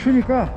추우니까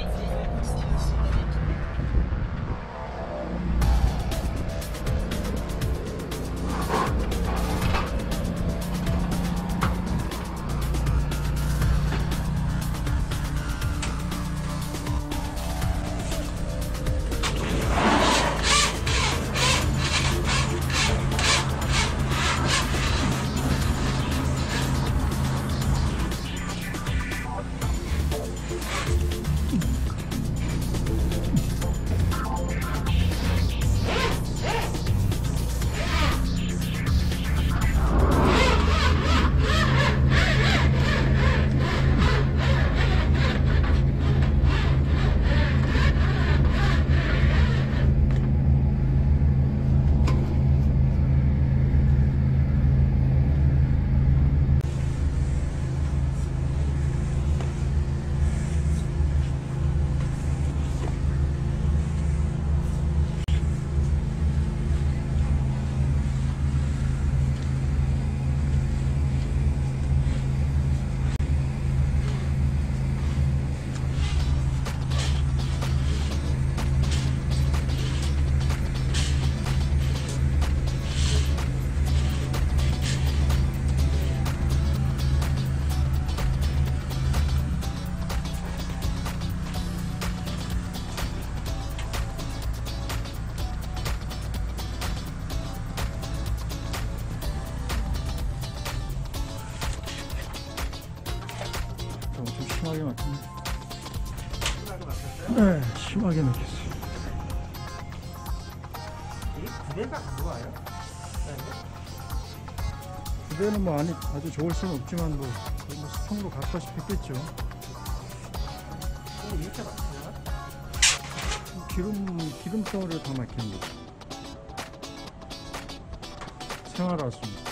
좀 심하게 막혔네. 네, 심하게 막혔어요. 이 부대가 안 좋아요? 부대는 뭐 아주 좋을 수는 없지만 뭐 수평으로 가까이 했겠죠. 근데 이렇게 막히나? 기름덩어리를 다 막힌 거죠. 생활 왔습니다.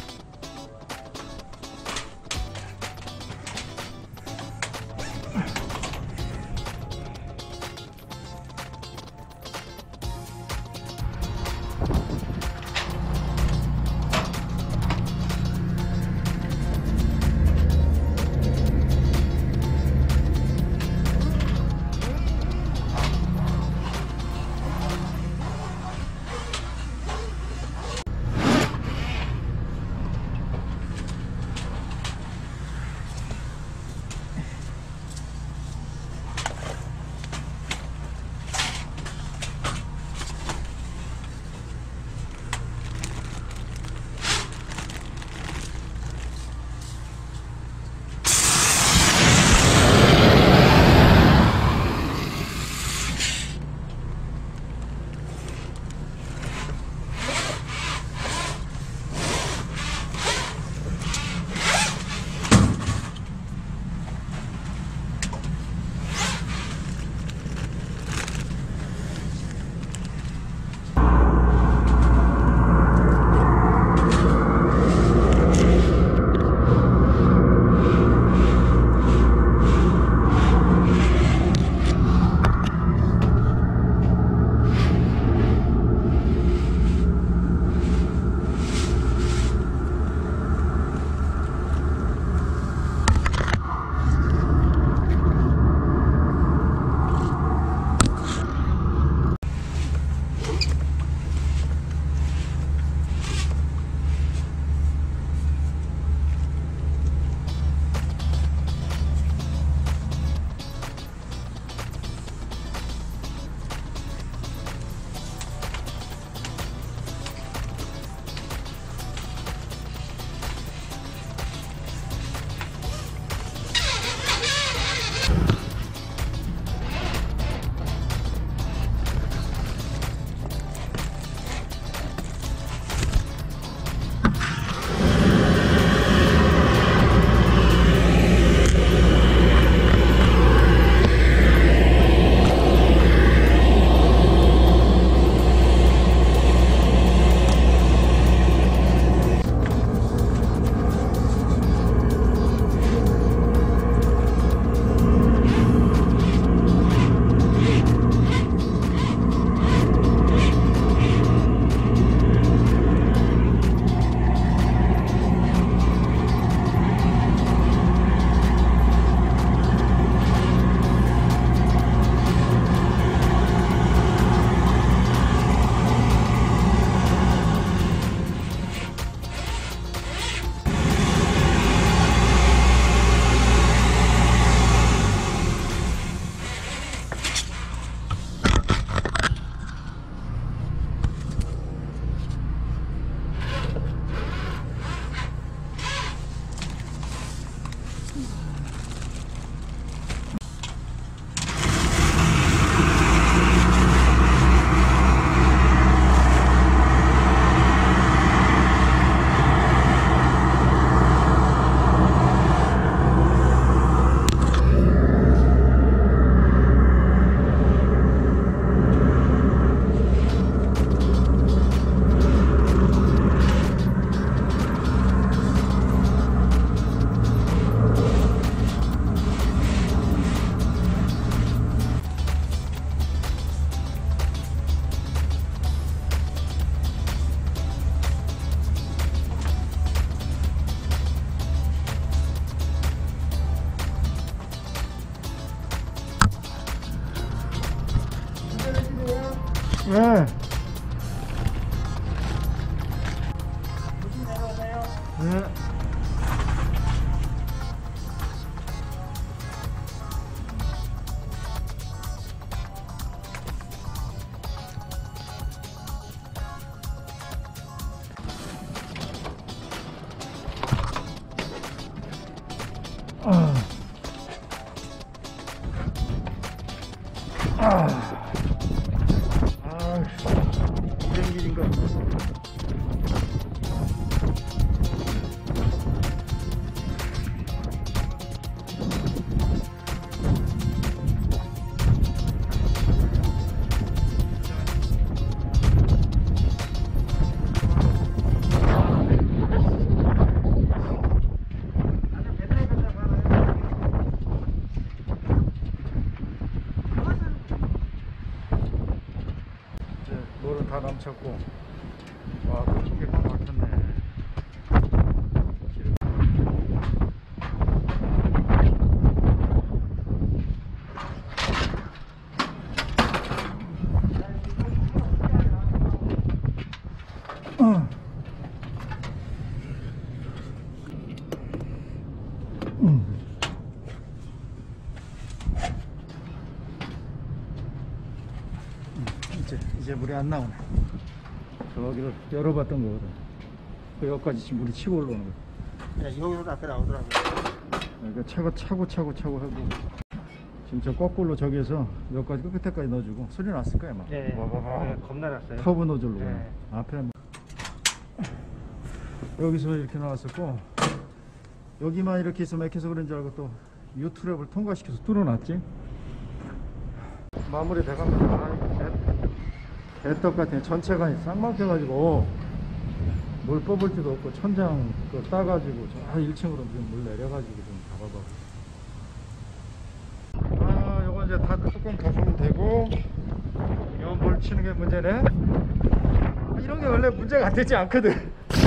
된 길인가? 노를 다 남쳤고, 와, 그쪽에 꽉 막혔네. 이제 물이 안 나오네. 저기를 열어봤던 거거든. 그 여기까지 지금 물이 치고 올라오는 거야. 네, 여기서도 앞에 나오더라고요. 그러니까 차고 하고 지금 저 거꾸로 저기에서 여기까지 끝에까지 넣어주고 소리 났을 거야 막. 네. 네, 겁나 났어요. 터보 노즐로 네. 그냥. 앞에 여기서 이렇게 나왔었고, 여기만 이렇게 있어 막혀서 그런 줄 알고 또 U 트랩을 통과시켜서 뚫어놨지. 마무리 돼갑니다. 아, 개떡 같은 전체가 싹 막혀가지고 물 뽑을 데도 없고 천장 그 따가지고 저 1층으로 물 내려가지고 좀 잡아봐. 아, 요거 이제 다 뚜껑 덮으면 되고, 요 물 치는 게 문제네. 이런 게 원래 문제가 되지 않거든.